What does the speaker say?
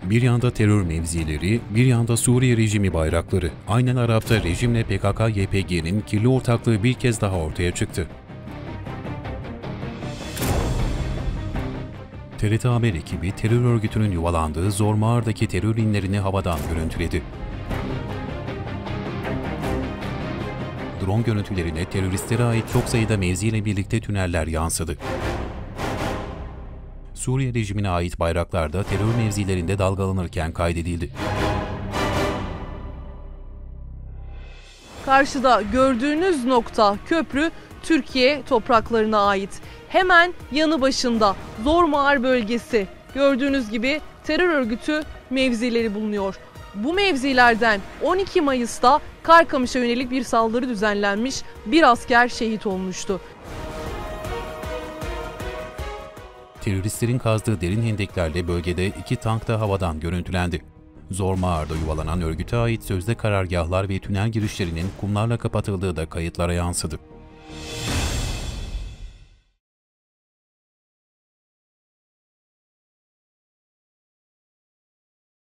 Bir yanda terör mevzileri, bir yanda Suriye rejimi bayrakları. Aynen Arap'ta rejimle PKK-YPG'nin kirli ortaklığı bir kez daha ortaya çıktı. TRT Haber ekibi terör örgütünün yuvalandığı Zor Mağar'daki terör inlerini havadan görüntüledi. Drone görüntülerine teröristlere ait çok sayıda mevziyle birlikte tüneller yansıdı. Suriye rejimine ait bayraklar da terör mevzilerinde dalgalanırken kaydedildi. Karşıda gördüğünüz nokta köprü Türkiye topraklarına ait. Hemen yanı başında Zor Mağar bölgesi. Gördüğünüz gibi terör örgütü mevzileri bulunuyor. Bu mevzilerden 12 Mayıs'ta Karkamış'a yönelik bir saldırı düzenlenmiş, bir asker şehit olmuştu. Teröristlerin kazdığı derin hendeklerle bölgede 2 tank da havadan görüntülendi. Zor Mağar'da yuvalanan örgüte ait sözde karargahlar ve tünel girişlerinin kumlarla kapatıldığı da kayıtlara yansıdı.